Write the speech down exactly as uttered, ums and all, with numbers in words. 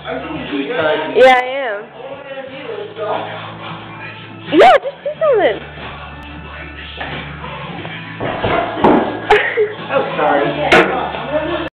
Yeah, I am. Yeah, just do something. Oh, sorry.